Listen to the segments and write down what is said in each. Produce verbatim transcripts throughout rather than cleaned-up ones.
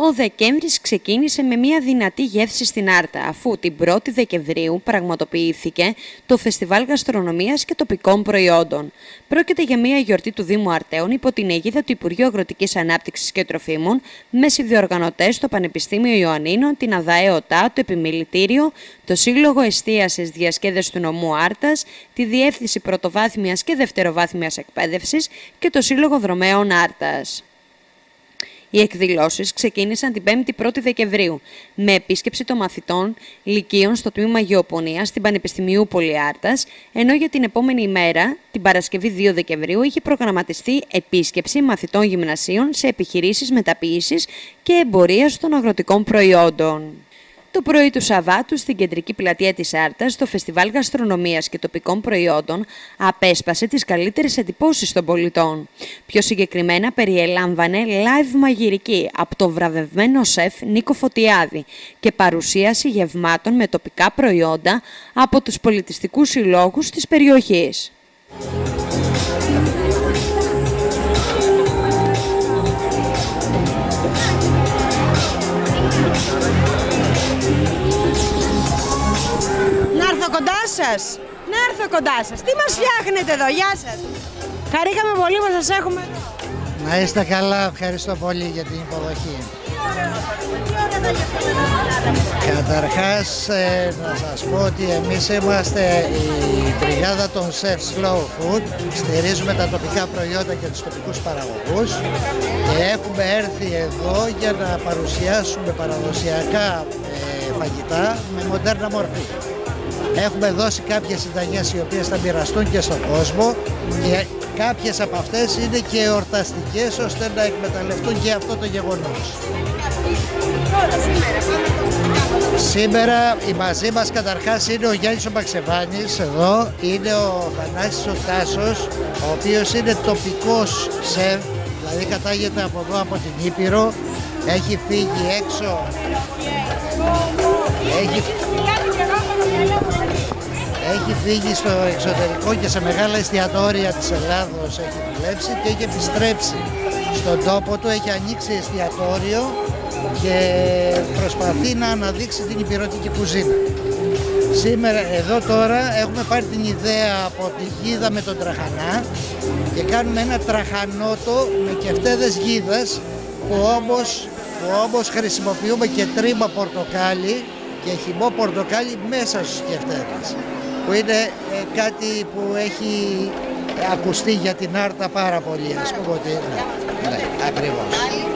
Ο Δεκέμβρης ξεκίνησε με μια δυνατή γεύση στην Άρτα, αφού την πρώτη Δεκεμβρίου πραγματοποιήθηκε το Φεστιβάλ Γαστρονομίας και Τοπικών Προϊόντων. Πρόκειται για μια γιορτή του Δήμου Αρτέων υπό την αιγίδα του Υπουργείου Αγροτικής Ανάπτυξης και Τροφίμων, με συνδιοργανωτές το Πανεπιστήμιο Ιωαννίνων, την ΑΔΑΕ ΟΤΑ, το Επιμελητήριο, το Σύλλογο Εστίασης Διασκέδασης του Νομού Άρτας, τη Διεύθυνση Πρωτοβάθμιας και Δευτεροβάθμιας Εκπαίδευσης και το Σύλλογο Δρομέων Άρτας. Οι εκδηλώσεις ξεκίνησαν την πέμπτη πρώτη Δεκεμβρίου με επίσκεψη των μαθητών λυκείων στο τμήμα Γεωπονίας στην Πανεπιστημίου Πολυάρτας, ενώ για την επόμενη ημέρα, την Παρασκευή δύο Δεκεμβρίου, είχε προγραμματιστεί επίσκεψη μαθητών γυμνασίων σε επιχειρήσεις μεταποίησης και εμπορίας των αγροτικών προϊόντων. Το πρωί του Σαββάτου, στην κεντρική πλατεία της Άρτας, το Φεστιβάλ Γαστρονομίας και Τοπικών Προϊόντων απέσπασε τις καλύτερες εντυπώσεις των πολιτών. Πιο συγκεκριμένα, περιελάμβανε live μαγειρική από το βραβευμένο σεφ Νίκο Φωτιάδη και παρουσίαση γευμάτων με τοπικά προϊόντα από τους πολιτιστικούς συλλόγους της περιοχής. Κοντά σας. Να έρθω κοντά σας. Τι μας φτιάχνετε εδώ, γεια σας. Χαρήκαμε πολύ που σας έχουμε εδώ. Να είστε καλά, ευχαριστώ πολύ για την υποδοχή. Καταρχάς, ε, να σας πω ότι εμείς είμαστε η μπριγάδα των Chef Slow Food. Στηρίζουμε τα τοπικά προϊόντα και τους τοπικούς παραγωγούς και έχουμε έρθει εδώ για να παρουσιάσουμε παραδοσιακά ε, φαγητά με μοντέρνα μορφή. Έχουμε δώσει κάποιες συνταγές οι οποίες θα μοιραστούν και στον κόσμο και κάποιες από αυτές είναι και εορταστικές ώστε να εκμεταλλευτούν και αυτό το γεγονός. Σήμερα η μαζί μας καταρχάς είναι ο Γιάννης ο Μαξεβάνης εδώ, είναι ο Θανάσης ο Τάσος, ο οποίος είναι τοπικός σεφ, δηλαδή κατάγεται από εδώ από την Ήπειρο, έχει φύγει έξω, έχει... Έχει φύγει στο εξωτερικό και σε μεγάλα εστιατόρια της Ελλάδος έχει δουλέψει και έχει επιστρέψει στον τόπο του, έχει ανοίξει εστιατόριο και προσπαθεί να αναδείξει την ηπειρωτική κουζίνα. Σήμερα εδώ τώρα έχουμε πάρει την ιδέα από τη γίδα με τον τραχανά και κάνουμε ένα τραχανότο με κεφτέδες γίδας που όμως, που όμως χρησιμοποιούμε και τρίμα πορτοκάλι και χυμό πορτοκάλι μέσα στους κεφτέδες, που είναι ε, κάτι που έχει ακουστεί για την Άρτα πάρα πολύ, ας πούμε ότι ναι, ναι, ακριβώς.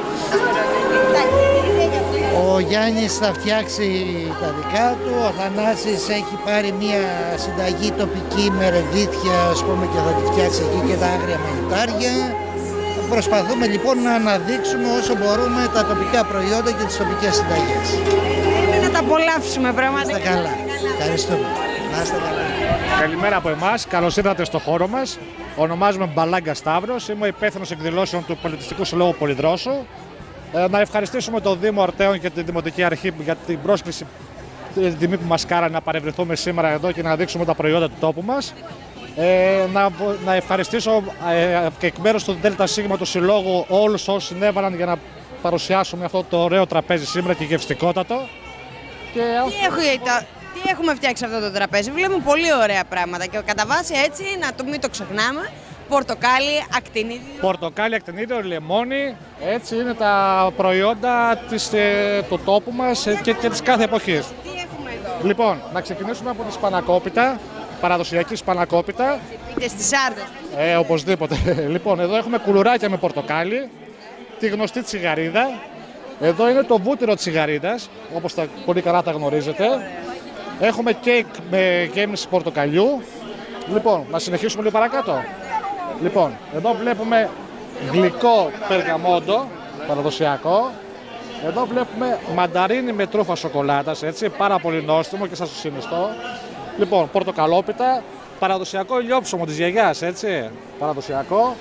Ο Γιάννης θα φτιάξει τα δικά του, ο Θανάσης έχει πάρει μια συνταγή τοπική με ρεβίθια, ας πούμε, και θα τη φτιάξει εκεί και τα άγρια μανιτάρια. Προσπαθούμε λοιπόν να αναδείξουμε όσο μπορούμε τα τοπικά προϊόντα και τις τοπικές συνταγές. Να τα απολαύσουμε πραγματικά. Να είστε καλά. Ευχαριστούμε. Να είστε καλά. Καλημέρα από εμάς. Καλώς ήρθατε στο χώρο μας. Ονομάζομαι Μπαλάγκα Σταύρος. Είμαι ο υπεύθυνος εκδηλώσεων του Πολιτιστικού Συλλόγου Πολυδρόσου. Ε, να ευχαριστήσουμε τον Δήμο Αρτέων και την Δημοτική Αρχή για την πρόσκληση, την τιμή που μας κάρανε να παρευρεθούμε σήμερα εδώ και να δείξουμε τα προϊόντα του τόπου μας. Ε, να, να ευχαριστήσω ε, και εκ μέρους του ΔΣ του Συλλόγου όλους όσοι συνέβαλαν για να παρουσιάσουμε αυτό το ωραίο τραπέζι σήμερα και γευστικότατο. Και... Τι, έχω, το, τι έχουμε φτιάξει αυτό το τραπέζι, βλέπουμε πολύ ωραία πράγματα και κατά βάση έτσι, να το, μην το ξεχνάμε, πορτοκάλι, ακτινίδιο. Πορτοκάλι, ακτινίδιο, λεμόνι, έτσι είναι τα προϊόντα της, ε, του τόπου μας ε, και, και της κάθε εποχής. Τι έχουμε εδώ. Λοιπόν, να ξεκινήσουμε από τη σπανακόπιτα. Παραδοσιακή σπανακόπιτα. Πείτε στις Άρτες. Ε, οπωσδήποτε. Λοιπόν, εδώ έχουμε κουλουράκια με πορτοκάλι, τη γνωστή τσιγαρίδα. Εδώ είναι το βούτυρο τσιγαρίδας, όπως τα πολύ καλά τα γνωρίζετε. Έχουμε κέικ με γέμιση πορτοκαλιού. Λοιπόν, να συνεχίσουμε λίγο παρακάτω. Λοιπόν, εδώ βλέπουμε γλυκό περγαμόντο, παραδοσιακό. Εδώ βλέπουμε μανταρίνι με τρούφα σοκολάτας, έτσι, πάρα πολύ νόστιμο και σας το συνιστώ. Λοιπόν, πορτοκαλόπιτα, παραδοσιακό ηλιόψωμο της γιαγιάς, έτσι, παραδοσιακό.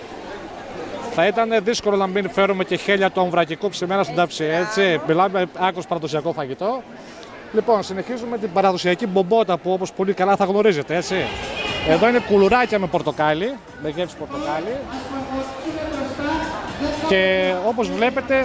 Θα ήταν δύσκολο να μην φέρουμε και χέλια του αμβρακικού ψημένα στον τάψη, έτσι. Μιλάμε άκρως παραδοσιακό φαγητό. Λοιπόν, συνεχίζουμε την παραδοσιακή μπομπότα που όπως πολύ καλά θα γνωρίζετε, έτσι. Εδώ είναι κουλουράκια με πορτοκάλι, με γεύση πορτοκάλι. Και όπως βλέπετε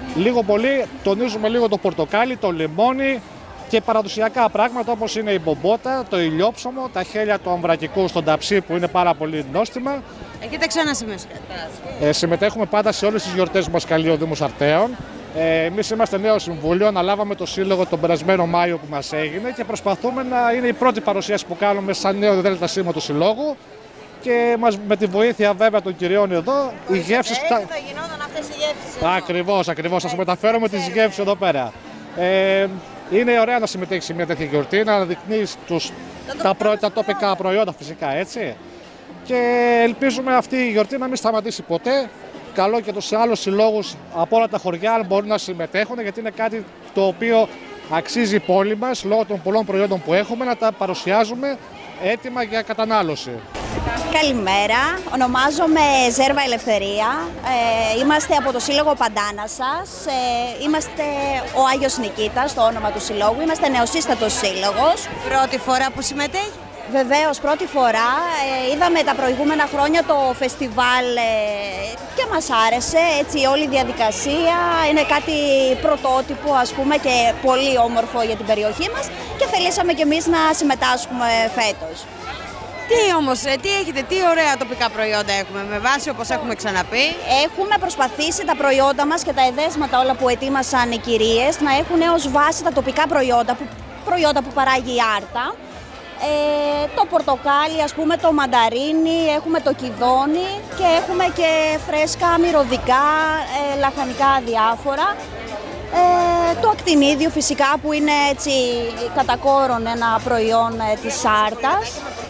λίγο πολύ τονίζουμε λίγο το πορτοκάλι, το λιμόνι και παραδοσιακά πράγματα όπως είναι η μπομπότα, το ηλιόψωμο, τα χέλια του αμβρακικού στον ταψί που είναι πάρα πολύ νόστιμα. Έχετε ξανασημειώσει? Ε, συμμετέχουμε πάντα σε όλες τις γιορτές του Μασκαλίου Δήμου Αρτέων. Ε, εμείς είμαστε νέο συμβούλιο, αναλάβαμε το σύλλογο τον περασμένο Μάιο που μας έγινε και προσπαθούμε να είναι η πρώτη παρουσίαση που κάνουμε σαν νέο ΔΣ του συλλόγου. Και μας, με τη βοήθεια βέβαια των κυριών εδώ, οι γεύσεις. Θα γινόταν αυτές οι γεύσεις. Ακριβώς, ακριβώς. Σας μεταφέρουμε τις γεύσεις εδώ πέρα. Ε, είναι ωραία να συμμετέχει σε μια τέτοια γιορτή, να αναδεικνύεις τους, τα, προ, τα τοπικά προϊόντα φυσικά, έτσι. Και ελπίζουμε αυτή η γιορτή να μην σταματήσει ποτέ. Καλό και τους άλλους συλλόγους από όλα τα χωριά αν μπορούν να συμμετέχουν, γιατί είναι κάτι το οποίο αξίζει η πόλη μας λόγω των πολλών προϊόντων που έχουμε να τα παρουσιάζουμε έτοιμα για κατανάλωση. Καλημέρα, ονομάζομαι Ζέρβα Ελευθερία, ε, είμαστε από το Σύλλογο Παντάνασας, ε, είμαστε ο Άγιος Νικήτας, το όνομα του συλλόγου, είμαστε νεοσύστατος σύλλογος. Πρώτη φορά που συμμετέχει? Βεβαίως, πρώτη φορά, ε, είδαμε τα προηγούμενα χρόνια το φεστιβάλ ε, και μας άρεσε, έτσι όλη η διαδικασία, είναι κάτι πρωτότυπο ας πούμε και πολύ όμορφο για την περιοχή μας και θελήσαμε κι εμείς να συμμετάσχουμε φέτος. Τι όμως, τι έχετε, τι ωραία τοπικά προϊόντα έχουμε, με βάση όπως έχουμε ξαναπεί? Έχουμε προσπαθήσει τα προϊόντα μας και τα εδέσματα όλα που ετοίμασαν οι κυρίες να έχουν ως βάση τα τοπικά προϊόντα που, προϊόντα που παράγει η Άρτα. Ε, το πορτοκάλι, ας πούμε, το μανταρίνι, έχουμε το κιδόνι και έχουμε και φρέσκα μυρωδικά, ε, λαχανικά διάφορα. Ε, το ακτινίδιο φυσικά που είναι έτσι κατά κόρον ένα προϊόν ε, της Άρτας.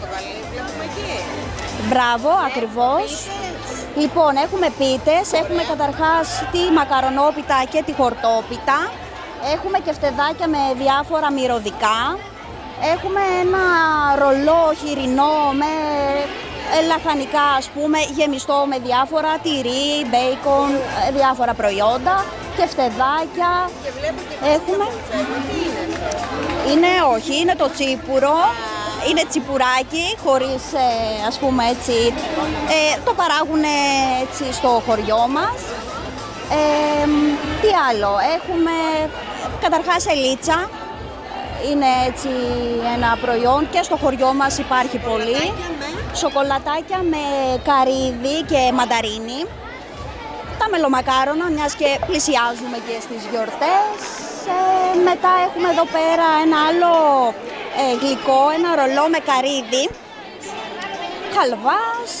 Μπράβο, ακριβώς. Λοιπόν, έχουμε πίτες, έχουμε καταρχάς τη μακαρονόπιτα και τη χορτόπιτα. Έχουμε και φτεδάκια με διάφορα μυρωδικά. Έχουμε ένα ρολό χοιρινό με λαχανικά, ας πούμε, γεμιστό με διάφορα τυρί, μπέικον, διάφορα προϊόντα και φτεδάκια. Και βλέπω και έχουμε. Είναι, όχι, είναι το τσίπουρο. Είναι τσιπουράκι, χωρίς, ε, ας πούμε έτσι, ε, το παράγουν έτσι στο χωριό μας. Ε, τι άλλο, έχουμε καταρχάς ελίτσα, είναι έτσι ένα προϊόν και στο χωριό μας υπάρχει πολύ. Σοκολατάκια με καρύδι και μανταρίνι. Τα μελομακάρονα, μιας και πλησιάζουμε και στις γιορτές. Ε, μετά έχουμε εδώ πέρα ένα άλλο ε, γλυκό, ένα ρολό με καρύδι, χαλβάς.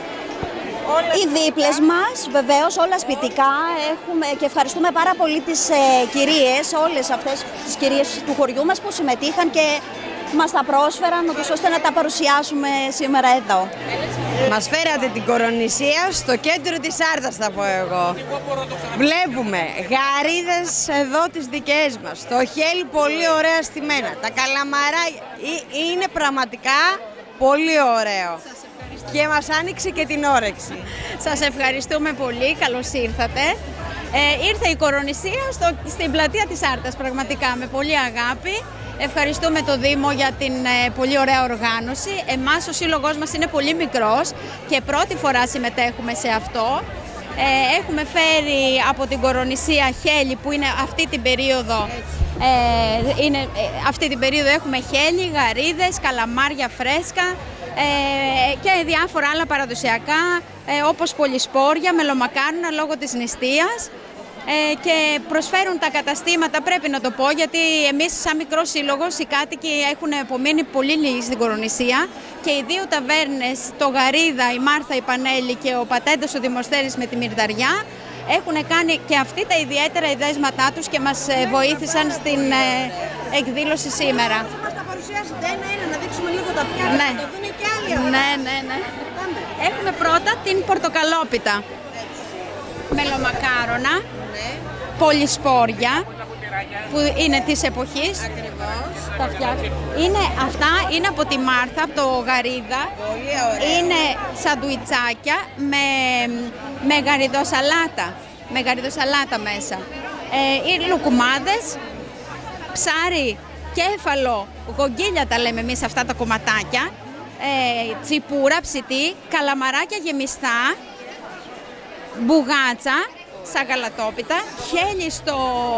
Όλα οι δίπλες μας, βεβαίως, όλα σπιτικά. Έχουμε, και ευχαριστούμε πάρα πολύ τις ε, κυρίες, όλες αυτές τις κυρίες του χωριού μας που συμμετείχαν και μας τα πρόσφεραν, ώστε να τα παρουσιάσουμε σήμερα εδώ. Μας φέρατε την Κορονησία στο κέντρο της Άρτας, θα πω εγώ. Βλέπουμε γαρίδες εδώ τις δικές μας, το χέλι πολύ ωραία στημένα, τα καλαμαρά είναι πραγματικά πολύ ωραίο. Και μας άνοιξε και την όρεξη. Σας ευχαριστούμε πολύ, καλώς ήρθατε. Ε, ήρθε η Κορονησία στο, στην πλατεία της Άρτας, πραγματικά με πολύ αγάπη. Ευχαριστούμε το Δήμο για την ε, πολύ ωραία οργάνωση. Εμάς ο σύλλογός μας είναι πολύ μικρός και πρώτη φορά συμμετέχουμε σε αυτό. Ε, έχουμε φέρει από την Κορονησία χέλι που είναι αυτή την περίοδο. Ε, είναι, ε, αυτή την περίοδο έχουμε χέλι, γαρίδες, καλαμάρια φρέσκα ε, και διάφορα άλλα παραδοσιακά ε, όπως πολυσπόρια, μελομακάρονα λόγω της νηστείας. Ε, και προσφέρουν τα καταστήματα, πρέπει να το πω, γιατί εμείς σαν μικρός σύλλογος οι κάτοικοι έχουν απομείνει πολύ λίγοι στην Κορονησία και οι δύο ταβέρνες, το Γαρίδα, η Μάρθα, η Πανέλη και ο Πατέντος ο Δημοστέρης με τη Μυρταριά έχουν κάνει και αυτοί τα ιδιαίτερα ιδέσματά τους και μας ε, βοήθησαν στην ε, εκδήλωση σήμερα. Μας τα παρουσιάσετε ένα-ένα, να δείξουμε λίγο τα πιάτα, ναι. Να το δουν και άλλοι. Ναι, ναι, ναι. Έχουμε πρώτα την πορτοκαλόπιτα. Μελομακάρονα, ναι. Πολυσπόρια που είναι της εποχής. Ακριβώς. Τα είναι, αυτά είναι από τη Μάρθα, από το Γαρίδα. Πολύ ωραία. Είναι σαντουιτσάκια με, με γαριδοσαλάτα, με γαριδοσαλάτα μέσα. Ε, οι λουκουμάδες, ψάρι, κέφαλο, γογγίλια τα λέμε εμείς αυτά τα κομματάκια, ε, τσιπούρα ψητή, καλαμαράκια γεμιστά, μπουγάτσα, σαν γαλατόπιτα, χέλι στο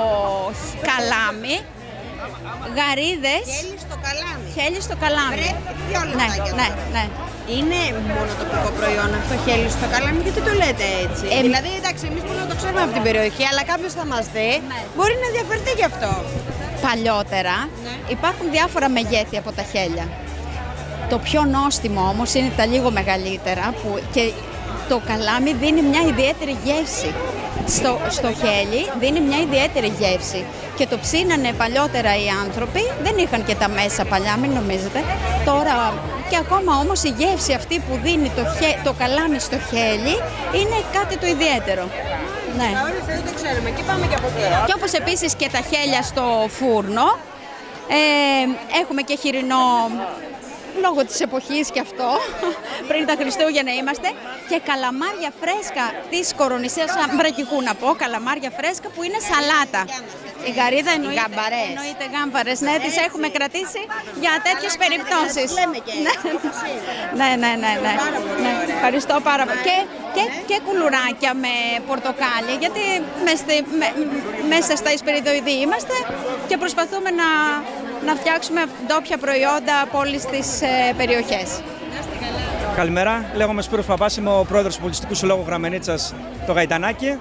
καλάμι, γαρίδες. Χέλι στο καλάμι. Χέλι στο καλάμι. Βρε, δύο Ναι, λεπτάκια. ναι, ναι. Είναι μόνο τοπικό προϊόν αυτό χέλι στο καλάμι, γιατί το λέτε έτσι? Ε, δηλαδή, εντάξει, εμείς μπορούμε να το ξέρουμε από την περιοχή, αλλά κάποιος θα μας δει, Ναι. μπορεί να ενδιαφερθεί γι' αυτό. Παλιότερα Ναι. υπάρχουν διάφορα μεγέθη από τα χέλια. Το πιο νόστιμο όμως είναι τα λίγο μεγαλύτερα που και το καλάμι δίνει μια ιδιαίτερη γεύση. Στο, στο χέλι δίνει μια ιδιαίτερη γεύση και το ψήνανε παλιότερα οι άνθρωποι, δεν είχαν και τα μέσα παλιά, μην νομίζετε. Τώρα και ακόμα όμως η γεύση αυτή που δίνει το, χε, το καλάμι στο χέλι είναι κάτι το ιδιαίτερο. Ναι. Ωραία, δεν το ξέρουμε και πάμε και από εκεί. Και όπως επίσης και τα χέλια στο φούρνο, ε, έχουμε και χοιρινό, λόγω της εποχής και αυτό, πριν τα Χριστούγεννα είμαστε, και καλαμάρια φρέσκα της Κορονησίας, βρακικού να πω, καλαμάρια φρέσκα που είναι σαλάτα. Η γαρίδα εννοείται, Γαμπαρές. εννοείται γάμπαρες, ναι, τις έχουμε κρατήσει για τέτοιες περιπτώσεις. λέμε και Ναι, ναι, ναι, ναι, ναι. Ναι, ευχαριστώ πάρα πολύ. Και, και, και κουλουράκια με πορτοκάλι, γιατί μες στη- με- μέσα στα Ισπυριδοειδή είμαστε και προσπαθούμε να, να φτιάξουμε ντόπια προϊόντα από όλες τις ε, περιοχές. Καλημέρα, λέγομαι Σπύρος Παπάς, είμαι ο πρόεδρος του Πολιτιστικού Συλλόγου Γραμμενίτσας το Γαϊτανάκι.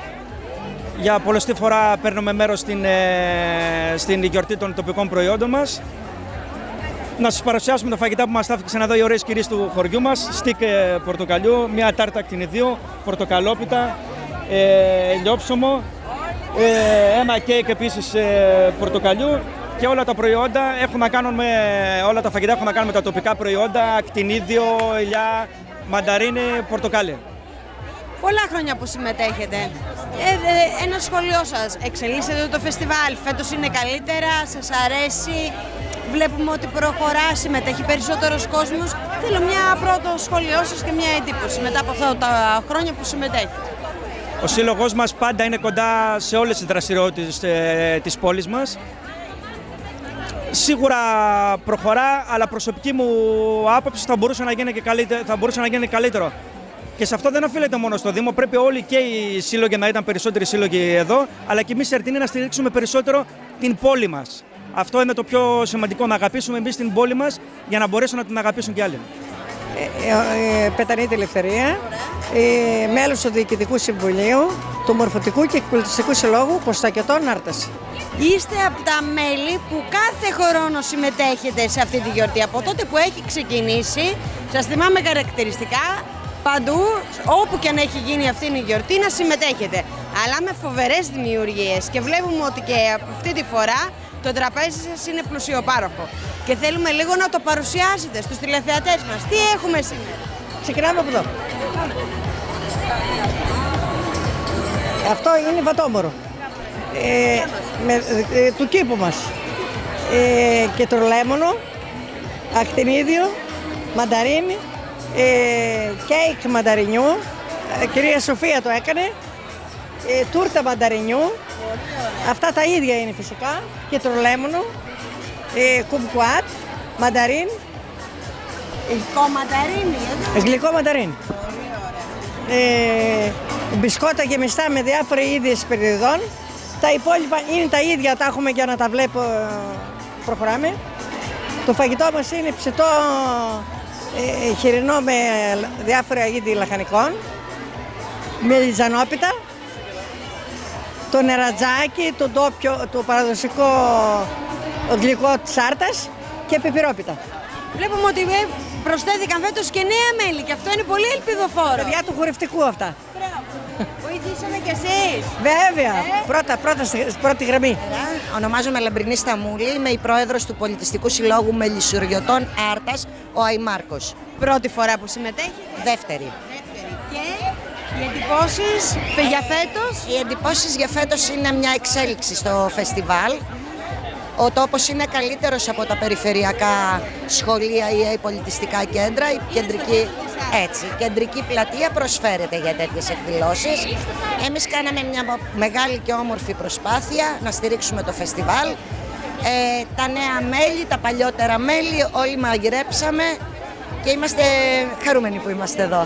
Για πολλωστή φορά παίρνουμε μέρος στην, ε, στην γιορτή των τοπικών προϊόντων μας. Να σας παρουσιάσουμε τα φαγητά που μας άφηξαν εδώ οι ωραίες κυρίες του χωριού μας. Στίκ ε, πορτοκαλιού, μια τάρτα ακτινιδίου, πορτοκαλόπιτα, ε, λιόψωμο, ε, ένα κέικ επίσης ε, πορτοκαλιού. Και όλα τα προϊόντα έχουν να κάνουν με, όλα τα φαγητά έχουν να κάνουν με τα τοπικά προϊόντα, ακτινίδιο, ελιά, μανταρίνι, πορτοκάλι. Πολλά χρόνια που συμμετέχετε. Ε, ε, ένα σχόλιο σας. Εξελίσσεται το φεστιβάλ. Φέτος είναι καλύτερα, σας αρέσει? Βλέπουμε ότι προχωρά, συμμετέχει περισσότερος κόσμος. Θέλω μια πρώτο σχόλιο σας και μια εντύπωση μετά από αυτά τα χρόνια που συμμετέχετε. Ο σύλλογος μας πάντα είναι κοντά σε όλες τις δραστηριότητες ε, της πόλης μας. Σίγουρα προχωρά, αλλά προσωπική μου άποψη θα μπορούσε να γίνει και καλύτερο. Θα μπορούσε να γίνει καλύτερο. Και σε αυτό δεν οφείλεται μόνο στο Δήμο. Πρέπει όλοι και οι σύλλογοι να ήταν περισσότεροι σύλλογοι εδώ, αλλά και εμείς Ερτίνη να στηρίξουμε περισσότερο την πόλη μας. Αυτό είναι το πιο σημαντικό, να αγαπήσουμε εμείς την πόλη μας για να μπορέσουν να την αγαπήσουν και άλλοι. Ε, ε, Πετανίτη Ελευθερία, ε, μέλος του Διοικητικού Συμβουλίου του Μορφωτικού και Πολιτιστικού Συλλόγου Κωστακιωτών Άρτας. Είστε από τα μέλη που κάθε χρόνο συμμετέχετε σε αυτή τη γιορτή. Από τότε που έχει ξεκινήσει, σας θυμάμαι χαρακτηριστικά, παντού, όπου και αν έχει γίνει αυτή η γιορτή, να συμμετέχετε. Αλλά με φοβερές δημιουργίες και βλέπουμε ότι και αυτή τη φορά το τραπέζι σας είναι πλουσιοπάροχο. Και θέλουμε λίγο να το παρουσιάσετε στους τηλεθεατές μας. Τι έχουμε σήμερα? Ξεκινάμε από εδώ. Αυτό είναι βατόμορο. Ε, με, ε, του κήπου μας. Ε, και τρολέμονο, ακτινίδιο, μανταρίνι, ε, κέικ μανταρινιού, ε, κυρία Σοφία το έκανε, ε, τούρτα μανταρινιού, αυτά τα ίδια είναι φυσικά, και τρολέμονο, ε, κουμπκουάτ, μανταρίν, Γλυκό μανταρίνι, εδώ. γλυκό μανταρίν. Ε, μπισκότα γεμιστά με διάφορα είδη σπιριδών. Τα υπόλοιπα είναι τα ίδια, τα έχουμε για να τα βλέπω, ε, προχωράμε. Το φαγητό μας είναι ψητό ε, χοιρινό με διάφορα είδη λαχανικών, με λιζανόπιτα, το νερατζάκι, το, ντόπιο, το παραδοσικό γλυκό της Άρτας και πιπυρόπιτα. Βλέπουμε ότι ε, προσθέθηκαν φέτος και νέα μέλη και αυτό είναι πολύ ελπιδοφόρο. Παιδιά του χορευτικού αυτά. Βοηθήσαμε κι εσείς. Βέβαια, πρώτα, πρώτα, στη- πρώτη γραμμή. Ονομάζομαι Λαμπρινή Σταμούλη, είμαι η πρόεδρος του Πολιτιστικού Συλλόγου Μελισσουριωτών Άρτας, ο Αϊμάρκος. Πρώτη φορά που συμμετέχετε. Δεύτερη. Και οι εντυπώσεις για φέτος. Οι εντυπώσεις για φέτος είναι μια εξέλιξη στο φεστιβάλ. Ο τόπος είναι καλύτερος από τα περιφερειακά σχολεία ή πολιτιστικά κέντρα. Η κεντρική, έτσι, η κεντρική πλατεία προσφέρεται για τέτοιες εκδηλώσεις. Εμείς κάναμε μια μεγάλη και όμορφη προσπάθεια να στηρίξουμε το φεστιβάλ. Ε, τα νέα μέλη, τα παλιότερα μέλη, όλοι μαγειρέψαμε και είμαστε χαρούμενοι που είμαστε εδώ. Και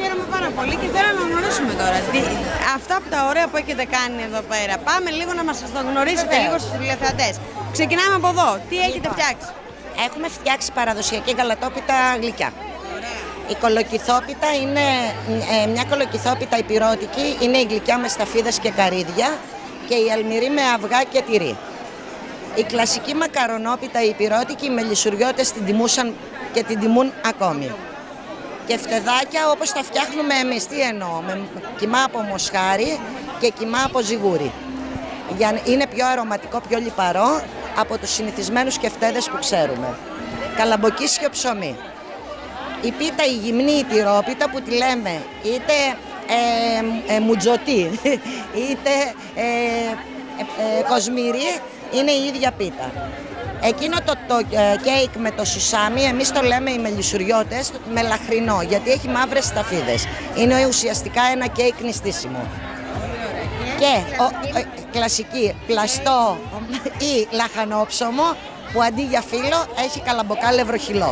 χαίρομαι πάρα πολύ και θέλω να γνωρίσουμε τώρα τι, αυτά από τα ωραία που έχετε κάνει εδώ πέρα. Πάμε λίγο να μας το γνωρίσετε λίγο στους τηλεθεατές. Ξεκινάμε από εδώ. Τι έχετε φτιάξει? Έχουμε φτιάξει παραδοσιακή γαλατόπιτα γλυκιά. Η κολοκυθόπιτα είναι ε, μια κολοκυθόπιτα υπηρώτικη, είναι η γλυκιά με σταφίδες και καρύδια και η αλμυρή με αυγά και τυρί. Η κλασική μακαρονόπιτα η υπηρώτικη, οι μελισσουριώτες την τιμούσαν και την τιμούν ακόμη. Και φτεδάκια όπως τα φτιάχνουμε εμείς, τι εννοώ, με κιμά από μοσχάρι και κιμά από ζιγούρι. Για, είναι πιο αρωματικό, πιο λιπαρό από τους συνηθισμένους κεφτέδες που ξέρουμε. Καλαμποκίσιο ψωμί. Η πίτα, η γυμνή, η τυρόπιτα που τη λέμε είτε ε, ε, μουτζωτή είτε ε, ε, ε, κοσμήρι, είναι η ίδια πίτα. Εκείνο το, το ε, κέικ με το σουσάμι, εμείς το λέμε οι μελισσουριώτες, με λαχρινό, γιατί έχει μαύρες σταφίδες. Είναι ουσιαστικά ένα κέικ νηστίσιμο. Και ο, ε, κλασική πλαστό ή λαχανόψωμο που αντί για φύλλο έχει καλαμποκάλευρο χυλό.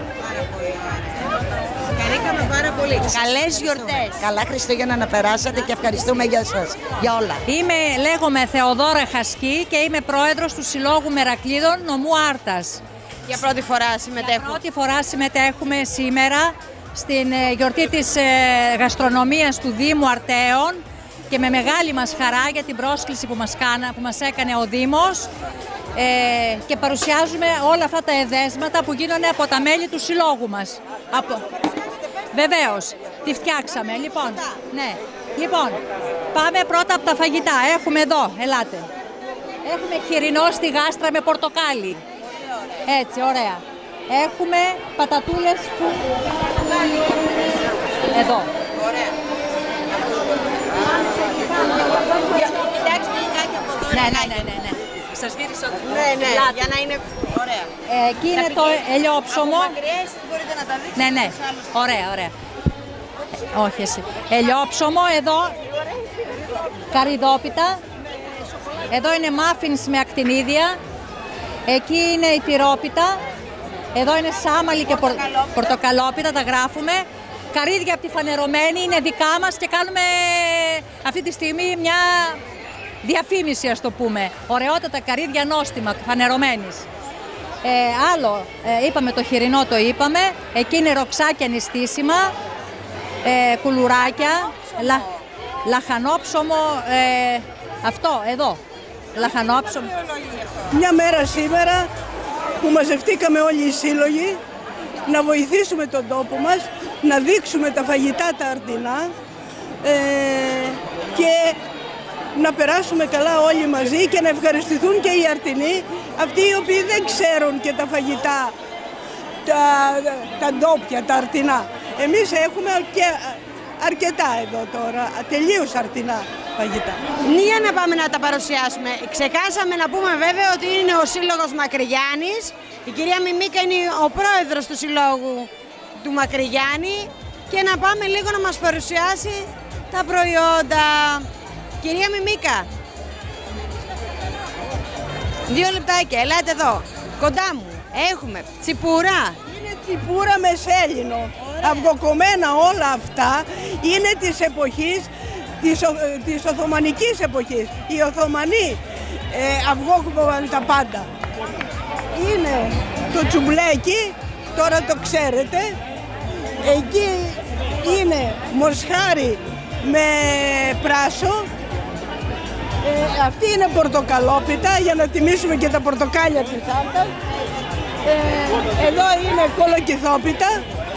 Χαρήκαμε πάρα πολύ. Καλές γιορτές. Καλά Χριστούγεννα να περάσατε και ευχαριστούμε για σας, για όλα. Είμαι, λέγομαι Θεοδόρα Χασκή και είμαι πρόεδρος του Συλλόγου Μερακλείδων νομού Άρτας. Για πρώτη φορά συμμετέχουμε. Για πρώτη φορά συμμετέχουμε σήμερα στην γιορτή της γαστρονομίας του Δήμου Αρτέων και με μεγάλη μας χαρά για την πρόσκληση που μας, κάνα, που μας έκανε ο Δήμος ε, και παρουσιάζουμε όλα αυτά τα εδέσματα που γίνονται από τα μέλη του συλλόγου μας. Από... Βεβαίως, τη φτιάξαμε. Λοιπόν, ναι. Λοιπόν, πάμε πρώτα από τα φαγητά. Έχουμε εδώ, ελάτε. Έχουμε χοιρινό στη γάστρα με πορτοκάλι. Έτσι, ωραία. Έχουμε πατατούλες που... Εδώ. Ωραία. Ναι, ναι, ναι, ναι, ναι. Σας γύρισα το ναι, ναι, για να είναι ωραία. Ε, εκεί είναι το ελιόψωμο. Μπορείτε να τα δείξετε. Ναι, ναι. Ωραία, ωραία. Όχι εσύ. Ελιόψωμο, εδώ καρυδόπιτα. Εδώ είναι muffins με ακτινίδια. Εκεί είναι η τυρόπιτα. Εδώ είναι σάμαλι και πορ... πορτοκαλόπιτα, τα γράφουμε. Καρύδια από τη φανερωμένη, είναι δικά μας και κάνουμε αυτή τη στιγμή μια διαφήμιση, ας το πούμε. Ωραιότατα καρύδια νόστιμα, φανερωμένης. Ε, άλλο, ε, είπαμε το χοιρινό, το είπαμε. Εκεί είναι ροξάκια νηστίσιμα, ε, κουλουράκια, λα, λαχανόψωμο, ε, αυτό, εδώ, λαχανόψωμο. Μια μέρα σήμερα που μαζευτήκαμε όλοι οι σύλλογοι να βοηθήσουμε τον τόπο μας, να δείξουμε τα φαγητά τα αρτινά ε, και να περάσουμε καλά όλοι μαζί και να ευχαριστηθούν και οι αρτινοί, αυτοί οι οποίοι δεν ξέρουν και τα φαγητά, τα, τα ντόπια, τα αρτινά. Εμείς έχουμε και αρκετά εδώ τώρα, τελείως αρτινά φαγητά. Για να πάμε να τα παρουσιάσουμε. Ξεχάσαμε να πούμε βέβαια ότι είναι ο Σύλλογος Μακρυγιάννης. Η κυρία Μιμίκα είναι ο πρόεδρος του Συλλόγου του Μακρυγιάννη και να πάμε λίγο να μας παρουσιάσει τα προϊόντα. Κυρία Μιμίκα, δύο λεπτάκια, ελάτε εδώ, κοντά μου. Έχουμε τσιπούρα. Είναι τσιπούρα με σέλινο. Αυγοκομμένα όλα αυτά είναι της εποχής, της, της Οθωμανικής εποχής. Οι Οθωμανοί ε, αυγόκομμαν τα πάντα. Είναι το τσουμπλέκι, τώρα το ξέρετε. Εκεί είναι μοσχάρι με πράσο. Ε, αυτή είναι πορτοκαλόπιτα για να τιμήσουμε και τα πορτοκάλια της Άρτας. Ε, εδώ είναι κολοκυθόπιτα.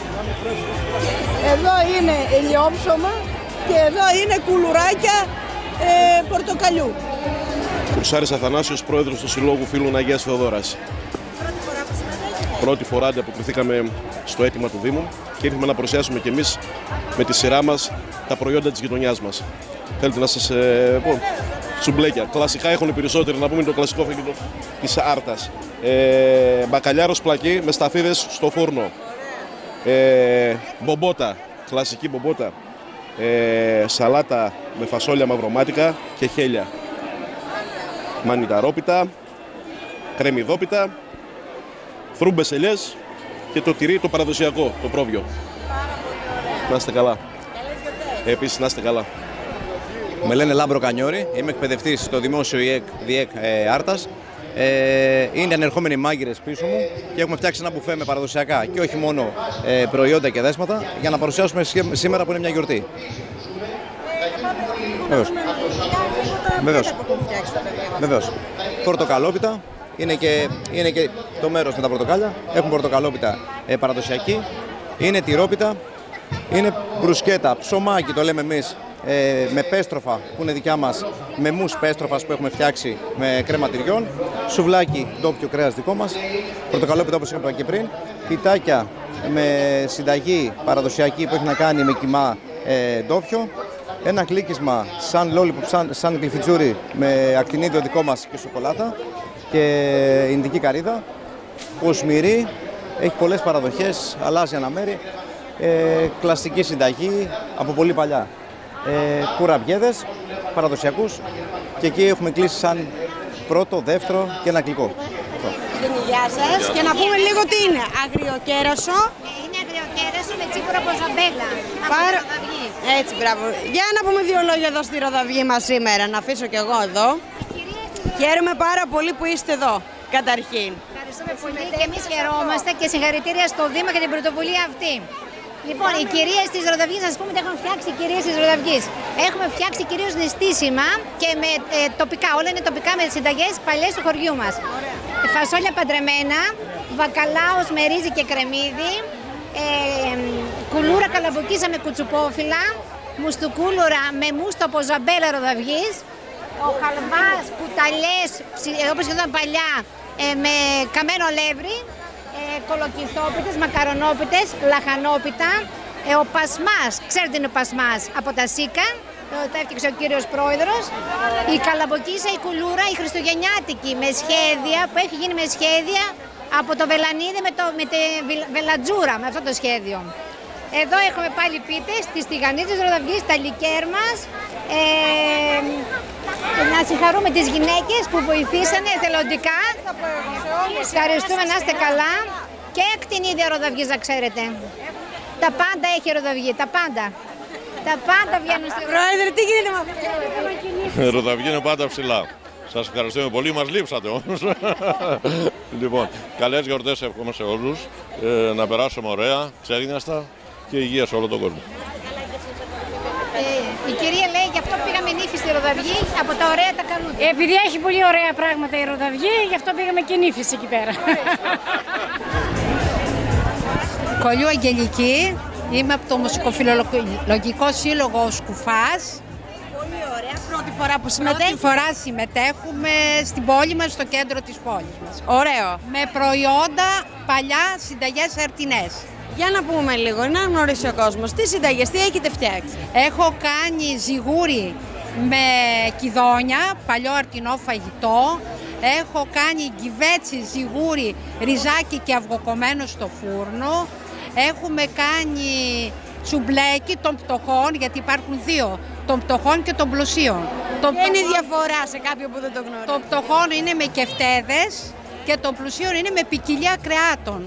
Εδώ είναι ελιόψωμα και εδώ είναι κουλουράκια ε, πορτοκαλιού. Κουρσάρης Αθανάσιος, πρόεδρος του Συλλόγου Φίλων Αγίας Θεοδόρας. Πρώτη φορά ανταποκριθήκαμε στο αίτημα του Δήμου και ήρθαμε να παρουσιάσουμε κι εμείς με τη σειρά μας τα προϊόντα της γειτονιάς μας. Θέλετε να σας ε, πω, τσουμπλέκια. Κλασικά έχουν οι περισσότεροι, να πούμε το κλασικό φαγητό της Άρτας. Ε, μπακαλιάρος πλακί με σταφίδες στο φούρνο. Ε, μπομπότα, κλασική μπομπότα. Ε, σαλάτα με φασόλια μαυρομάτικα και χέλια. Μανιταρόπιτα, κρεμμυδόπιτα, φρούμπες ελιές και το τυρί το παραδοσιακό, το πρόβιο. Να είστε καλά. Επίσης, να είστε καλά. Με λένε Λάμπρο Κανιώρη, είμαι εκπαιδευτής στο Δημόσιο ΙΕΚ ΔΙΕΚ ε, Άρτας. Ε, είναι ανερχόμενοι μάγειρες πίσω μου και έχουμε φτιάξει ένα μπουφέ με παραδοσιακά και όχι μόνο ε, προϊόντα και δέσματα για να παρουσιάσουμε σήμερα που είναι μια γιορτή. Βεβαίως. Βεβαίως. Βεβαίως. Πορτοκαλόπιτα, είναι και, είναι και το μέρος με τα πορτοκάλια. Έχουμε πορτοκαλόπιτα ε, παραδοσιακή, είναι τυρόπιτα, είναι μπρουσκέτα, ψωμάκι το λέμε εμείς, ε, με πέστροφα που είναι δικιά μας, με μους πέστροφας που έχουμε φτιάξει με κρέμα τυριών, σουβλάκι ντόπιο κρέας δικό μας, πορτοκαλόπιτα όπως είπαμε και πριν, πιτάκια με συνταγή παραδοσιακή που έχει να κάνει με κιμά ε, ντόπιο, ένα κλίκισμα σαν λόλιποπ, σαν, σαν γλυφιτζούρι με ακτινίδιο δικό μας και σοκολάτα και ινδική καρύδα, οσμηρή, έχει πολλές παραδοχές, αλλάζει αναμέρι, ε, κλασική συνταγή από πολύ παλιά. Ε, κουραμπιέδες, παραδοσιακούς και εκεί έχουμε κλείσει σαν πρώτο, δεύτερο και ένα γλυκό. Γεια σας και να πούμε λίγο τι είναι. Αγριοκέρασο. Είναι αγριοκέρασο με τσίπουρα από ζαμπέλα. Πάρα... Έτσι, μπράβο. Για να πούμε δύο λόγια εδώ στη Ροδαυγή μας σήμερα. Να αφήσω κι εγώ εδώ. Χαίρομαι πάρα πολύ που είστε εδώ, καταρχήν. Ευχαριστούμε πολύ και εμείς χαιρόμαστε και συγχαρητήρια στο Δήμο για την πρωτοβουλία αυτή. Λοιπόν, οι κυρίες της Ροδαυγής, ας πούμε, τι έχουν φτιάξει οι κυρίες της Ροδαυγής. Έχουμε φτιάξει κυρίως νηστίσιμα και με ε, τοπικά, όλα είναι τοπικά με τις συνταγές παλιές του χωριού μας. Ωραία. Φασόλια παντρεμένα, βακαλάος με ρύζι και κρεμμύδι, ε, κουλούρα καλαμποκίζα με κουτσουπόφυλλα, μουστουκούλουρα με μούστο από ζαμπέλα Ροδαυγής, ο χαλβάς, κουταλιές, όπως ήταν παλιά, ε, με καμένο αλεύρι, Ε, κολοκυθόπιτες, μακαρονόπιτες, λαχανόπιτα, ε, ο πασμάς, ξέρετε είναι ο πασμάς, από τα Σίκα, το, το έφτιαξε ο κύριος πρόεδρος, η καλαμποκίσα, η κουλούρα, η χριστουγεννιάτικη με σχέδια, που έχει γίνει με σχέδια από το βελανίδι με, το, με τη βελατζούρα, με αυτό το σχέδιο. Εδώ έχουμε πάλι πίτες, τις τηγανίτες της Ροδαυγής, τα λικέρ μας, ε, να συγχαρούμε τις γυναίκες που βοηθήσανε εθελοντικά. Ευχαριστούμε, να είστε καλά. Και ακτινίδια Ροδαυγής, να ξέρετε. Τα πάντα έχει η Ροδαυγή, τα πάντα. Τα πάντα βγαίνουν στη Πρόεδρε, τι γίνεται με αυτό? Η Ροδαυγή είναι πάντα ψηλά. Σας ευχαριστούμε πολύ, μας λείψατε όμως. Λοιπόν, καλές γιορτές εύχομαι σε όλους. Ε, να περάσουμε ωραία, ξέγνιαστα και υγεία σε όλο τον κόσμο. Η κυρία λέει, γι' αυτό πήγαμε νύφη στη Ροδαυγή, από τα ωραία τα καλούδια. Επειδή έχει πολύ ωραία πράγματα η Ροδαυγή, γι' αυτό πήγαμε και νύφη εκεί πέρα. Κολλιού Αγγελική, είμαι από το Μουσικοφιλολογικό Σύλλογο Σκουφάς. Πολύ ωραία, πρώτη φορά που συμμετέχουμε. Πρώτη φορά συμμετέχουμε στην πόλη μας, στο κέντρο της πόλης μας. Ωραίο. Με προϊόντα παλιά, συνταγές αρτινές. Για να πούμε λίγο, να γνωρίσει ο κόσμος, τι συνταγές, τι έχετε φτιάξει. Έχω κάνει ζιγούρι με κιδόνια, παλιό αρτινό φαγητό. Έχω κάνει γκιβέτσι, ζιγούρι, ριζάκι και αυγοκομμένο στο φούρνο. Έχουμε κάνει σουμπλέκι των πτωχών, γιατί υπάρχουν δύο, των πτωχών και των πλουσίων. Ποια είναι η διαφορά σε κάποιον που δεν το γνωρίζει? Των πτωχών είναι με κεφτέδες και των πλουσίων είναι με ποικιλία κρεάτων.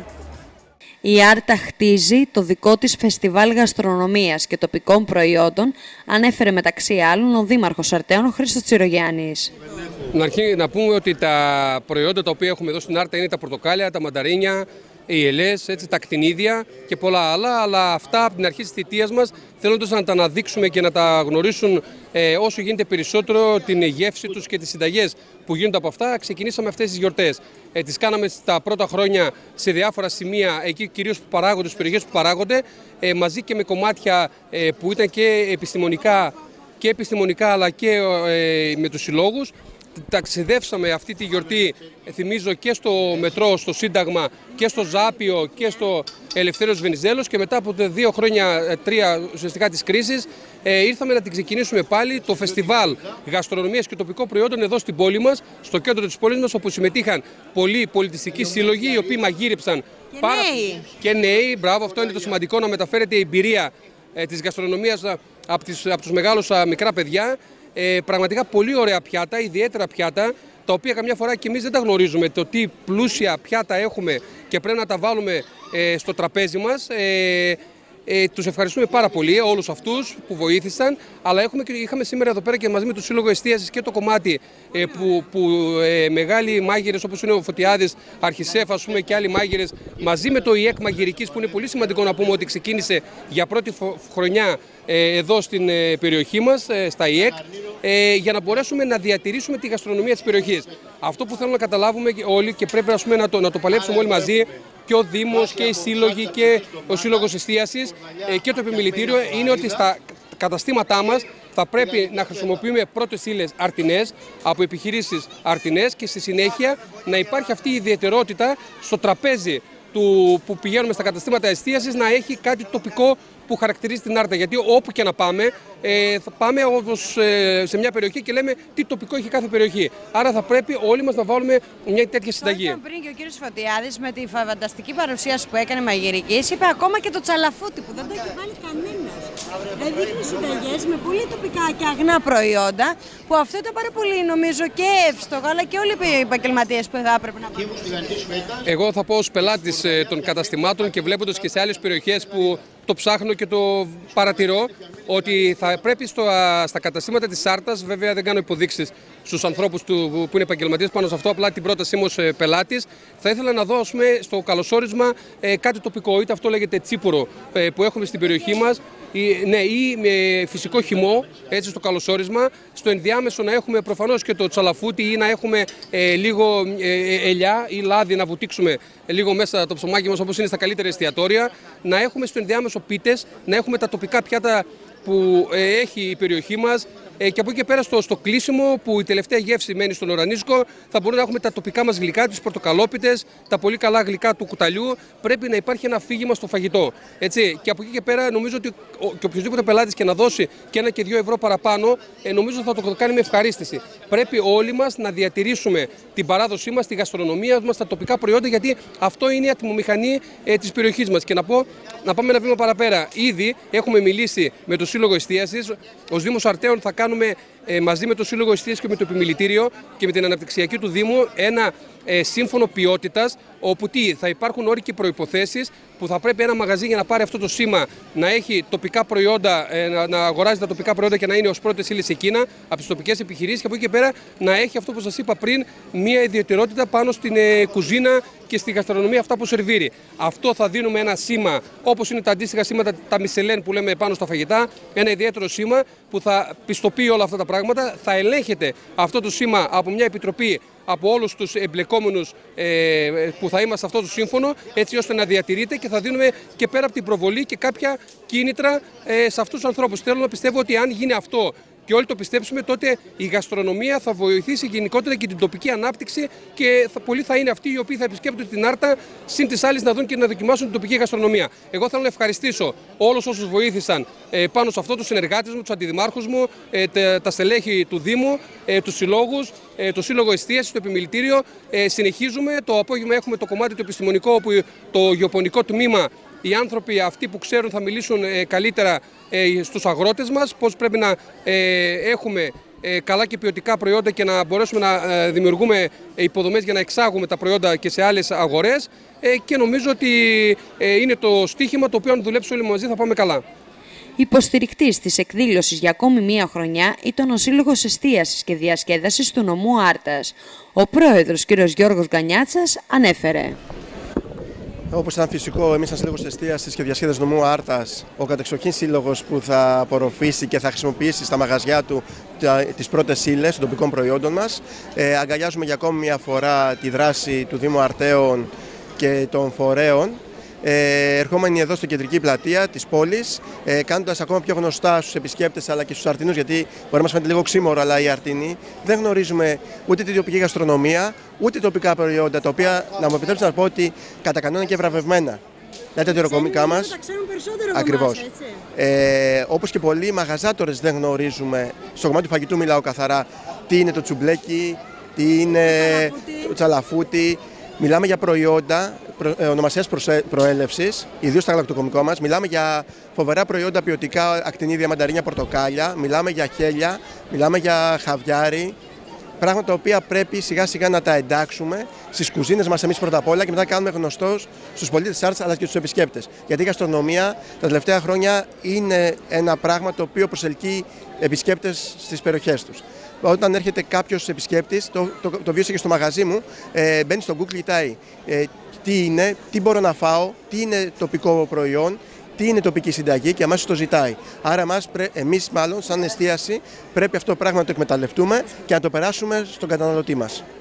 Η Άρτα χτίζει το δικό της φεστιβάλ γαστρονομίας και τοπικών προϊόντων, ανέφερε μεταξύ άλλων ο Δήμαρχος Αρτέων, ο Χρήστος Τσιρογιάννης. Να, αρχί, να πούμε ότι τα προϊόντα τα οποία έχουμε εδώ στην Άρτα είναι τα πορτοκάλια, τα μανταρίνια, οι ελιές, έτσι, τα κτηνίδια και πολλά άλλα, αλλά αυτά από την αρχή της θητείας μας, θέλοντας να τα αναδείξουμε και να τα γνωρίσουν ε, όσο γίνεται περισσότερο την γεύση τους και τις συνταγές που γίνονται από αυτά, ξεκινήσαμε αυτές τις γιορτές. Ε, τις κάναμε τα πρώτα χρόνια σε διάφορα σημεία, εκεί κυρίως που παράγονται, στις περιοχές που παράγονται, ε, μαζί και με κομμάτια ε, που ήταν και επιστημονικά, και επιστημονικά αλλά και ε, με τους συλλόγους. Ταξιδεύσαμε αυτή τη γιορτή, θυμίζω, και στο μετρό, στο Σύνταγμα και στο Ζάπιο και στο Ελευθέριος Βενιζέλος, και μετά από δύο χρόνια, τρία ουσιαστικά της κρίσης, ε, ήρθαμε να την ξεκινήσουμε πάλι το φεστιβάλ γαστρονομίας και τοπικών προϊόντων εδώ στην πόλη μας, στο κέντρο της πόλης μας, όπου συμμετείχαν πολλοί πολιτιστικοί σύλλογοι, οι οποίοι μαγείρεψαν και πάρα... νέοι. Και νέοι, μπράβο, αυτό είναι το σημαντικό, να μεταφέρεται η εμπειρία ε, της γαστρονομίας από, τις, από τους μεγάλους α, μικρά παιδιά. Ε, πραγματικά πολύ ωραία πιάτα, ιδιαίτερα πιάτα, τα οποία καμιά φορά και εμείς δεν τα γνωρίζουμε, το τι πλούσια πιάτα έχουμε και πρέπει να τα βάλουμε ε, στο τραπέζι μας. Ε, Ε, τους ευχαριστούμε πάρα πολύ όλους αυτούς που βοήθησαν, αλλά έχουμε, είχαμε σήμερα εδώ πέρα και μαζί με το Σύλλογο Εστίασης και το κομμάτι ε, που, που ε, μεγάλοι μάγειρες όπως είναι ο Φωτιάδης, Αρχισέφ, ας πούμε, και άλλοι μάγειρες, μαζί με το ΙΕΚ Μαγειρικής, που είναι πολύ σημαντικό να πούμε ότι ξεκίνησε για πρώτη χρονιά ε, εδώ στην ε, περιοχή μας, ε, στα ΙΕΚ, ε, για να μπορέσουμε να διατηρήσουμε τη γαστρονομία της περιοχής. Αυτό που θέλω να καταλάβουμε όλοι και πρέπει ας πούμε, να, το, να το παλέψουμε όλοι μαζί, και ο Δήμος και οι σύλλογοι και ο Σύλλογος Εστίασης και το Επιμελητήριο, είναι ότι στα καταστήματά μας θα πρέπει να χρησιμοποιούμε πρώτες ύλες αρτινές από επιχειρήσεις αρτινές και στη συνέχεια να υπάρχει αυτή η ιδιαιτερότητα στο τραπέζι του που πηγαίνουμε στα καταστήματα εστίασης να έχει κάτι τοπικό που χαρακτηρίζει την Άρτα. Γιατί όπου και να πάμε, ε, θα πάμε όπως, ε, σε μια περιοχή και λέμε τι τοπικό έχει κάθε περιοχή. Άρα θα πρέπει όλοι μας να βάλουμε μια τέτοια συνταγή. Το πριν και ο κύριος Φωτιάδης με τη φανταστική παρουσίαση που έκανε μαγειρικής, είπε ακόμα και το τσαλαφούτι που δεν το έχει βάλει κανένας. Δείχνει συνταγές με πολύ τοπικά και αγνά προϊόντα, που αυτό ήταν πάρα πολύ νομίζω και εύστοχο, αλλά και όλοι οι επαγγελματίες που θα έπρεπε να πάρουν. Εγώ θα πω ως πελάτης των καταστημάτων και βλέποντας και σε άλλες περιοχές που το ψάχνω και το παρατηρώ, ότι θα πρέπει στο, στα καταστήματα της Άρτας, βέβαια δεν κάνω υποδείξεις στους ανθρώπους του, που είναι επαγγελματίες πάνω σε αυτό, απλά την πρότασή μου ως πελάτης, θα ήθελα να δω πούμε, στο καλωσόρισμα ε, κάτι τοπικό, είτε αυτό λέγεται τσίπουρο ε, που έχουμε στην περιοχή μας, ή, ναι, ή με φυσικό χυμό, έτσι στο καλωσόρισμα, στο ενδιάμεσο να έχουμε προφανώς και το τσαλαφούτι ή να έχουμε ε, λίγο ε, ελιά ή λάδι να βουτήξουμε λίγο μέσα το ψωμάκι μας όπως είναι στα καλύτερα εστιατόρια, να έχουμε στο ενδιάμεσο πίτες, να έχουμε τα τοπικά πιάτα που ε, έχει η περιοχή μας ε, και από εκεί και πέρα στο, στο κλείσιμο που η τελευταία γεύση μένει στον Ορανίσκο θα μπορούμε να έχουμε τα τοπικά μας γλυκά, τις πορτοκαλόπιτες, τα πολύ καλά γλυκά του κουταλιού. Πρέπει να υπάρχει ένα αφήγημα στο φαγητό. Έτσι. Και από εκεί και πέρα νομίζω ότι ο, και οποιοδήποτε πελάτης και να δώσει και ένα και δύο ευρώ παραπάνω, ε, νομίζω θα το κάνει με ευχαρίστηση. Πρέπει όλοι μας να διατηρήσουμε την παράδοσή μας, τη γαστρονομία μας, τα τοπικά προϊόντα, γιατί αυτό είναι η ατμομηχανή ε, της περιοχής μας. Και να, πω, να πάμε ένα βήμα παραπέρα. Ήδη έχουμε μιλήσει με το Σύλλογο Εστίασης. Ως Δήμος Αρτέων θα κάνουμε ε, μαζί με το Σύλλογο Εστίασης και με το Επιμελητήριο και με την Αναπτυξιακή του Δήμου ένα ε, σύμφωνο ποιότητας, όπου τι, θα υπάρχουν όροι και προϋποθέσεις που θα πρέπει ένα μαγαζί για να πάρει αυτό το σήμα να έχει τοπικά προϊόντα, ε, να, να αγοράζει τα τοπικά προϊόντα και να είναι ως πρώτες ύλες εκείνα από τις τοπικές επιχειρήσεις, και από εκεί και πέρα να έχει αυτό που σας είπα πριν, μια ιδιαιτερότητα πάνω στην ε, κουζίνα και στη γαστρονομία αυτά που σερβίρει. Αυτό θα δίνουμε ένα σήμα, όπως είναι τα αντίστοιχα σήματα, τα Μισελέν που λέμε πάνω στα φαγητά, ένα ιδιαίτερο σήμα που θα πιστοποιεί όλα αυτά τα πράγματα. Θα ελέγχεται αυτό το σήμα από μια επιτροπή, από όλους τους εμπλεκόμενους ε, που θα είμαστε σε αυτό το σύμφωνο, έτσι ώστε να διατηρείται, και θα δίνουμε και πέρα από την προβολή και κάποια κίνητρα ε, σε αυτούς τους ανθρώπους. Θέλω να πιστεύω ότι αν γίνει αυτό και όλοι το πιστέψουμε, τότε η γαστρονομία θα βοηθήσει γενικότερα και την τοπική ανάπτυξη και θα, πολλοί θα είναι αυτοί οι οποίοι θα επισκέπτονται την Άρτα, συν τις άλλες να δουν και να δοκιμάσουν την τοπική γαστρονομία. Εγώ θέλω να ευχαριστήσω όλους όσους βοήθησαν ε, πάνω σε αυτό, τους συνεργάτες μου, τους αντιδημάρχους μου, ε, τα, τα στελέχη του Δήμου, ε, τους συλλόγους, ε, το Σύλλογο Εστίασης, το Επιμελητήριο. Ε, συνεχίζουμε. Το απόγευμα έχουμε το κομμάτι το επιστημονικό, όπου το γεωπονικό τμήμα, οι άνθρωποι αυτοί που ξέρουν θα μιλήσουν ε, καλύτερα ε, στους αγρότες μας, πώς πρέπει να ε, έχουμε ε, καλά και ποιοτικά προϊόντα και να μπορέσουμε να ε, δημιουργούμε υποδομές για να εξάγουμε τα προϊόντα και σε άλλες αγορές, ε, και νομίζω ότι ε, είναι το στίχημα το οποίο αν δουλέψουμε όλοι μαζί θα πάμε καλά. Υποστηρικτής της εκδήλωσης για ακόμη μία χρονιά ήταν ο Σύλλογος Εστίασης και Διασκέδασης του νομού Άρτας. Ο πρόεδρος κ. Γιώργος Γκανιάτσας ανέφερε. Όπως ήταν φυσικό, εμείς σαν Σύλλογος Εστίασης και Διασκέδασης νομού Άρτας, ο κατεξοχήν σύλλογος που θα απορροφήσει και θα χρησιμοποιήσει στα μαγαζιά του τις πρώτες ύλες των τοπικών προϊόντων μας. Ε, αγκαλιάζουμε για ακόμη μια φορά τη δράση του Δήμου Αρτέων και των φορέων, Ε, ερχόμενοι εδώ στην κεντρική πλατεία της πόλης, ε, κάνοντας ακόμα πιο γνωστά στους επισκέπτες αλλά και στους Αρτινούς, γιατί μπορεί να μας φαίνεται λίγο ξύμορο, αλλά οι Αρτινοί δεν γνωρίζουμε ούτε την τοπική γαστρονομία, ούτε τοπικά προϊόντα, τα οποία, να μου επιτρέψετε να πω, ότι κατά κανόνα και βραβευμένα. Για τα τυροκομικά μας. Ακριβώς. Ε, όπως και πολλοί μαγαζάτορες δεν γνωρίζουμε, στο κομμάτι του φαγητού μιλάω καθαρά, τι είναι το τσουμπλέκι, τι είναι το τσαλαφούτι. Μιλάμε για προϊόντα ονομασίας προέλευσης, ιδίως στα γαλακτοκομικό μας. Μιλάμε για φοβερά προϊόντα ποιοτικά, ακτινίδια, μανταρίνια, πορτοκάλια. Μιλάμε για χέλια, μιλάμε για χαβιάρι. Πράγματα τα οποία πρέπει σιγά σιγά να τα εντάξουμε στις κουζίνες μας εμείς πρώτα απ' όλα και μετά κάνουμε γνωστός στους πολίτες της Άρτας αλλά και στους επισκέπτες. Γιατί η γαστρονομία τα τελευταία χρόνια είναι ένα πράγμα το οποίο προσελκύει επισκέπτες στις περιοχές τους. Όταν έρχεται κάποιος επισκέπτης, το, το, το βίωσα και στο μαγαζί μου, ε, μπαίνει στο Google, κοιτάει ε, τι είναι, τι μπορώ να φάω, τι είναι τοπικό προϊόν, τι είναι τοπική συνταγή και αμέσως το ζητάει. Άρα εμάς, εμείς μάλλον σαν εστίαση πρέπει αυτό το πράγμα να το εκμεταλλευτούμε και να το περάσουμε στον καταναλωτή μας.